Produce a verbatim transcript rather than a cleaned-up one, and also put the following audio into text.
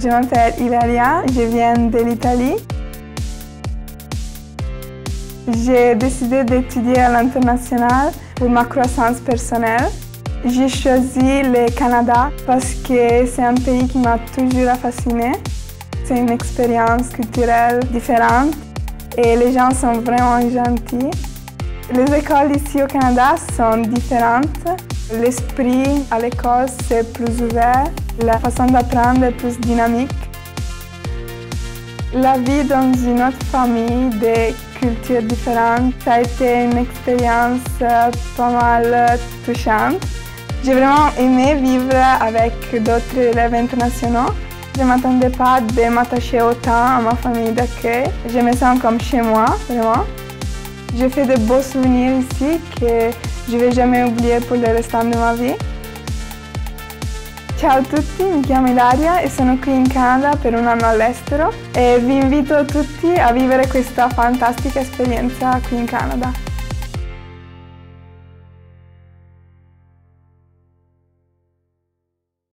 Je m'appelle Hilaria, je viens de l'Italie. J'ai décidé d'étudier à l'international pour ma croissance personnelle. J'ai choisi le Canada parce que c'est un pays qui m'a toujours fascinée. C'est une expérience culturelle différente et les gens sont vraiment gentils. Les écoles ici au Canada sont différentes. L'esprit à l'école c'est plus ouvert, la façon d'apprendre est plus dynamique. La vie dans une autre famille de cultures différentes, ça a été une expérience pas mal touchante. J'ai vraiment aimé vivre avec d'autres élèves internationaux. Je ne m'attendais pas de m'attacher autant à ma famille d'accueil. Je me sens comme chez moi, vraiment. J'ai fait de beaux souvenirs ici que je ne vais jamais oublier pour le restant de ma vie. Ciao a tutti, mi chiamo Ilaria e sono qui in Canada per un anno all'estero e vi invito tutti a vivere questa fantastica esperienza qui in Canada.